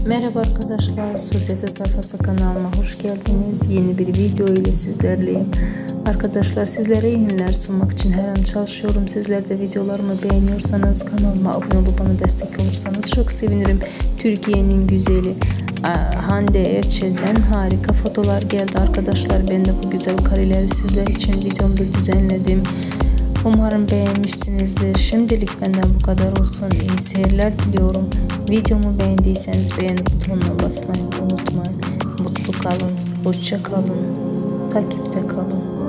Merhaba arkadaşlar, Sosyete Sayfası kanalıma hoş geldiniz. Yeni bir video ile sizlerleyim. Arkadaşlar, sizlere yeniler sunmak için her an çalışıyorum. Sizler de videolarımı beğeniyorsanız kanalıma abone olup bana destek olursanız çok sevinirim. Türkiye'nin güzeli Hande Erçel'den harika fotolar geldi arkadaşlar. Ben de bu güzel kareleri sizler için videomda düzenledim. Umarım beğenmişsinizdir. Şimdilik benden bu kadar olsun. İyi seyirler diliyorum. Videomu beğendiyseniz beğen butonuna basmayı unutmayın. Mutlu kalın, hoşça kalın, takipte kalın.